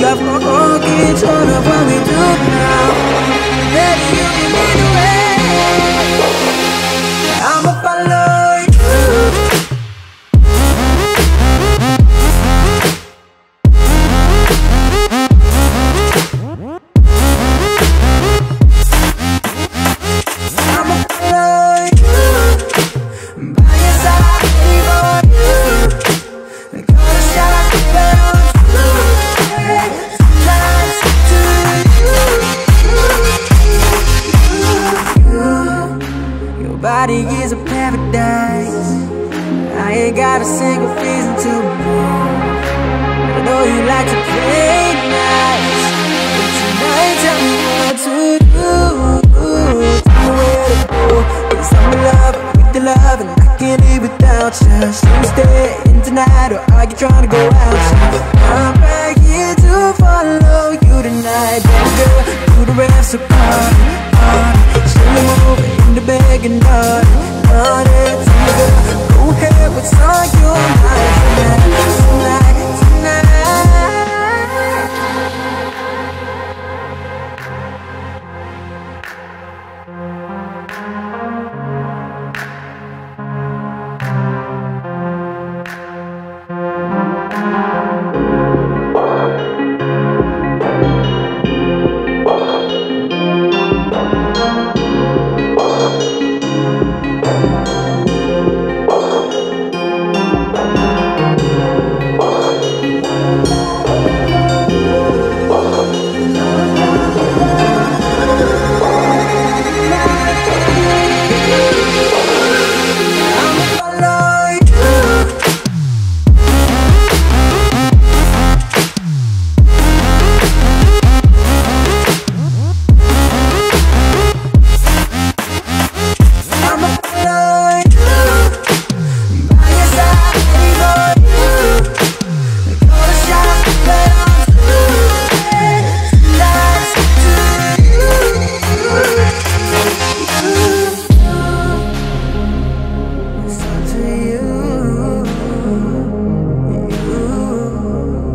love 거기 turn up what we do now. Baby, you give me the way. I'ma follow you. I'ma follow you. By your side, ready for you. Gonna shine, but on you. Tonight's to you. Your body is a paradise. I ain't got a single reason to move. I know you like to play nice, but tonight tell me what to do. Tell me where to go, 'cause I'm in love with your love, and I can't live without you. Should we stay in tonight, or are you trying to go out? I'm right here to follow you tonight, baby girl. Do the rest of party, party. Show me move in the bag and naughty, naughty. Tell me girl, go ahead, what's on your mind tonight, tonight, tonight.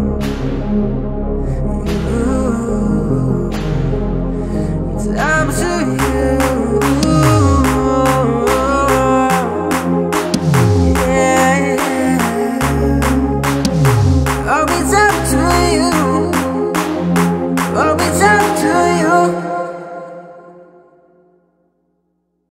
I'm